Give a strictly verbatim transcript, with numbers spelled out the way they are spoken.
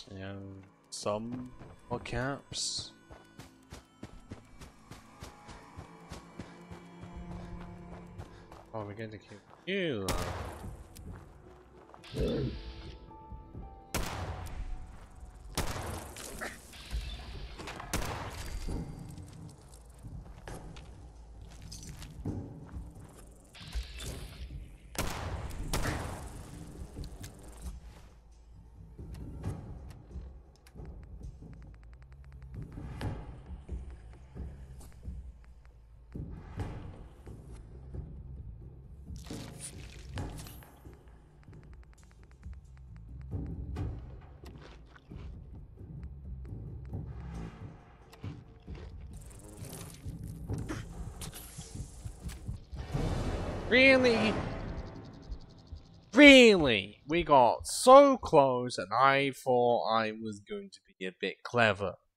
And some more caps. Oh, we're going to keep you. Really? Really? We got so close and I thought I was going to be a bit clever.